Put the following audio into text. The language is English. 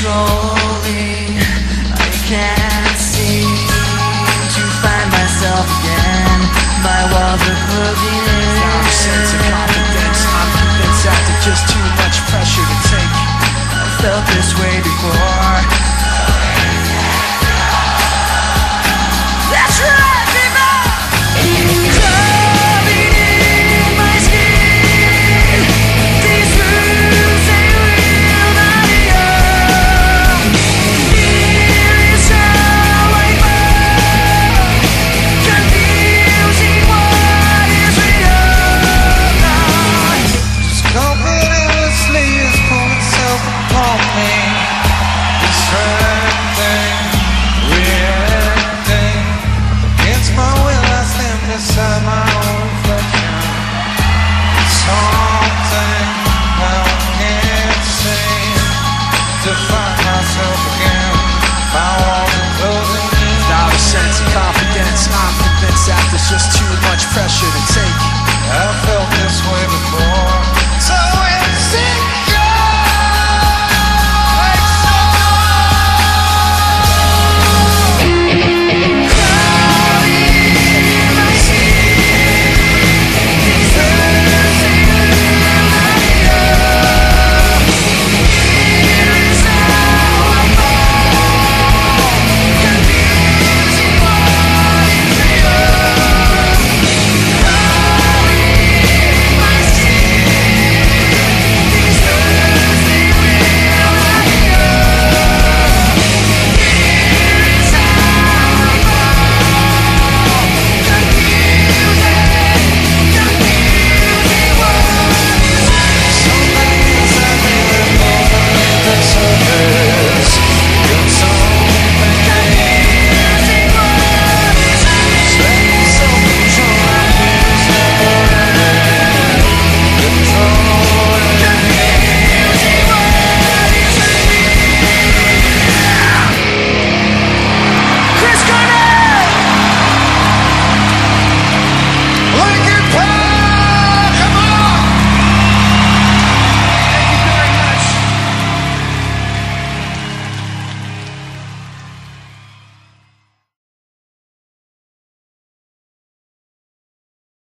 controlling. I can't seem to find myself again. My walls are closing in. Without a sense of confidence, I'm convinced after just too much pressure to take. I felt this way before. That's right, people! Crawling in my skin. These roots, they will not be young. Here is how I burn, confusing what is real. Just going endlessly is pulling itself upon me. This red thing, weird thing. Against my will I stand beside my own reflection. It's haunting, I can't seem to find myself again. My walls are closing in. Without a sense of confidence, I'm convinced that there's just too much pressure to take.